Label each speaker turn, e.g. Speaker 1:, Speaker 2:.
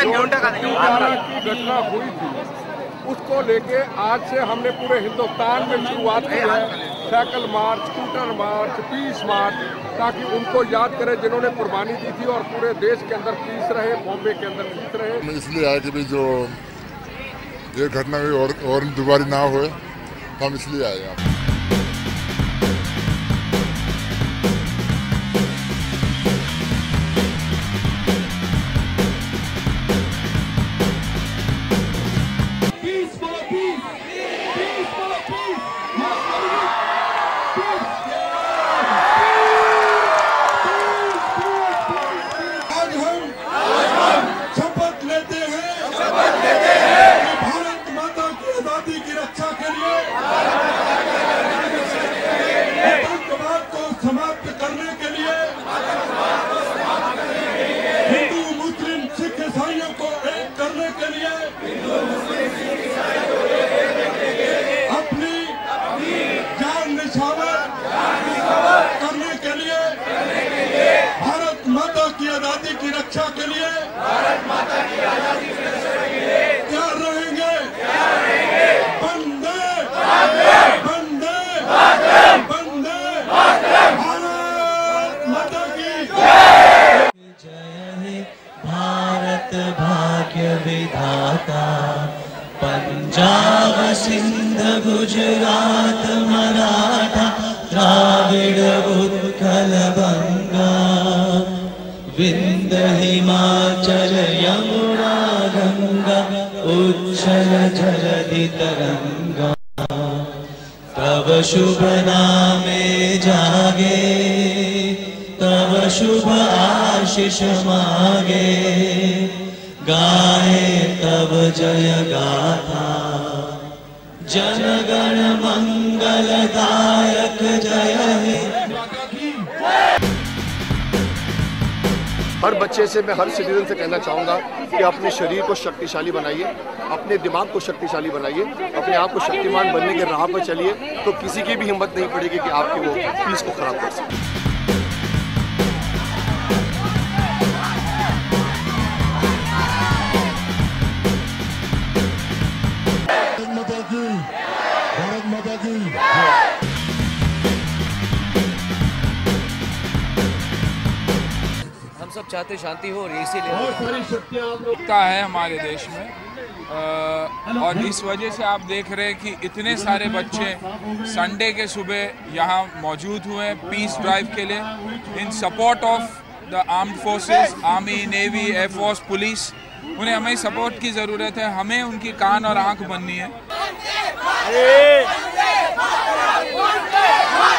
Speaker 1: की घटना हुई थी उसको लेके आज से हमने पूरे हिंदुस्तान में शुरुआत की है cycle march, scooter march, peace march, ताकि उनको याद करें जिन्होंने कुर्बानी दी थी और पूरे देश के अंदर पीस रहे, बॉम्बे के अंदर पीस रहे।
Speaker 2: इसलिए आए कि भी जो ये घटना और दोबारा ना हो, हम इसलिए आए यहाँ।
Speaker 3: समाप्त करने के लिए हिंदू मुस्लिम सिख ईसाइयों को एक करने के लिए अपनी जान निछावर करने के लिए भारत माता की आजादी की रक्षा के लिए तैयार रहेंगे। वंदे वंदे वंदे
Speaker 4: भारत भाग्य विधाता, पंजाब सिंध गुजरात मराठा द्राविड़ उत्कल बंगा, विंध हिमाचल यमुना गंगा उच्छल जलधि तरंगा, तब शुभ नामे जागे तब शुभ आशीष मागे, गाए तब जय गाथा जनगण मंगलदायक जय हे।
Speaker 5: हर बच्चे से मैं हर सिटीजन से कहना चाहूँगा कि अपने शरीर को शक्तिशाली बनाइए, अपने दिमाग को शक्तिशाली बनाइए, अपने आप को शक्तिमान बनने के राह पर चलिए, तो किसी की भी हिम्मत नहीं पड़ेगी कि आपके वो पीस को खराब कर सके।
Speaker 3: भारत माता की।
Speaker 6: हम सब चाहते शांति हो और इसीलिए
Speaker 7: है हमारे देश में और इस वजह से आप देख रहे हैं कि इतने सारे बच्चे संडे के सुबह यहाँ मौजूद हुए पीस ड्राइव के लिए in support of the armed forces, army, navy, air force, police. उन्हें हमें सपोर्ट की ज़रूरत है, हमें उनकी कान और आंख बननी है।